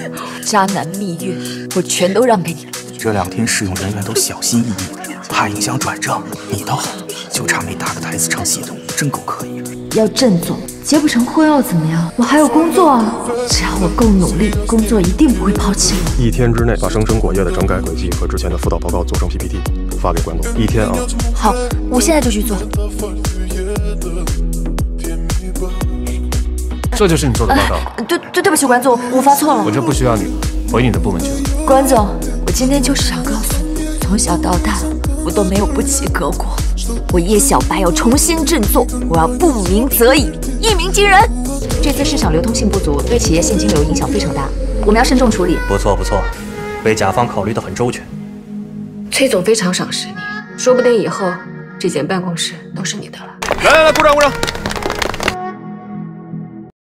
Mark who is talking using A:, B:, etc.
A: 渣男蜜月，我全都让给你了。
B: 这2天试用人员都小心翼翼，怕影响转正。你倒好，就差没打个台词唱系统，真够可以的。
A: 要振作，结不成婚又怎么样？我还有工作啊！只要我够努力，工作一定不会抛弃我。
C: 1天之内把生成果页的整改轨迹和之前的辅导报告做成 PPT， 发给关总。1天啊！
A: 好，我现在就去做。
C: 这就是你做的报告？
A: 对不起，关总，我发错了。
C: 我就不需要你了，回你的部门去了。
A: 关总，我今天就是想告诉你，从小到大我都没有不及格过。我叶小白要重新振作，我要不鸣则已，一鸣惊人。这次市场流通性不足，对企业现金流影响非常大，我们要慎重处理。
D: 不错不错，为甲方考虑得很周全。
A: 崔总非常赏识你，说不定以后这间办公室都是你的了。
C: 来，鼓掌鼓掌！